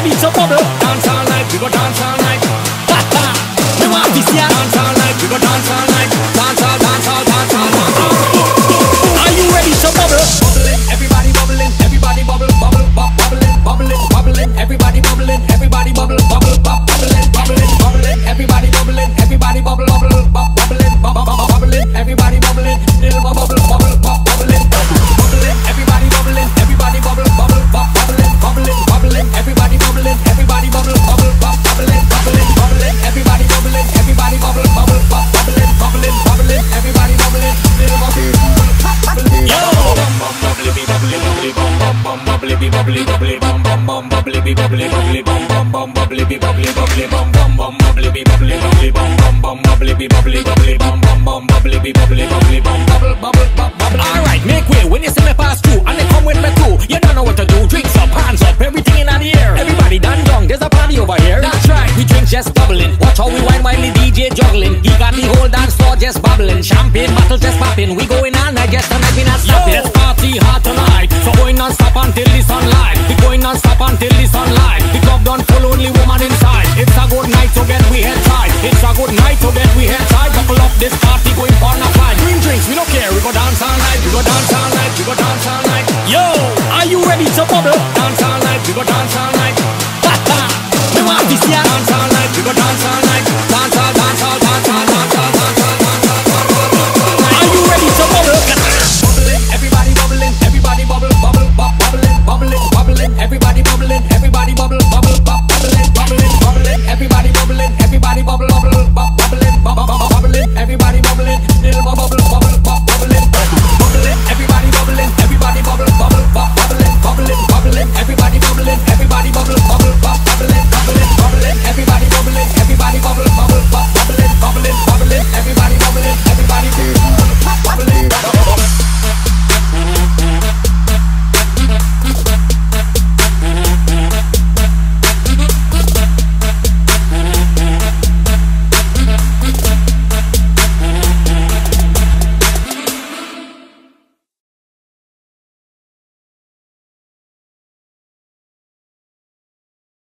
ready to bubble? Dance all night, we go dance all night. Ha ha. We want this ya. Dance all night, we go dance all night. Dance all, dance all, dance all, dance all. Are you ready to bubble? Bubbling, everybody bubbling, everybody bubble, bubble, bubbling, bubbling, bubbling, everybody bubbling, everybody bubble, bubble, bubbling, bubbling, bubbling, everybody bubbling, everybody bubble, bubble, bubbling, bubbling, everybody bubbling, little bubble, bubble, bubbling, bubbling, everybody bubbling, everybody bubble, bubble, bubbling, bubbling, bubbling, everybody bubbling, everybody bubble, bubble, bubbling, bubbling, bubbling, everybody bubbling, everybody bubble, bubble, bubbling, bubbling, bubbling, everybody bubbling, little bubble, bubbling, yo. Bubbly, bubbly, bubbly, bum bum bum, bubbly, bubbly, bubbly, bum bum bum, bubbly, bubbly, bubbly, bum bum bum, bubbly, bubbly, bubbly, bum bum bum, bubbly, bubbly, bubbly, bum bum bum, bubbly, bubbly, bubbly, bum bum bum, bubbly, bubbly, bubbly, bum bubble, bubble, bubble. All right, make way when you see me pass through, and they come with me too. You don't know what to do. Drinks up, hands up, everything in the air. Everybody done young, there's a party over here. That's right, we drink just bubbling. Watch how we wine while the DJ juggling. He got the whole dance floor just bubbling. Champagne bottles just popping. We going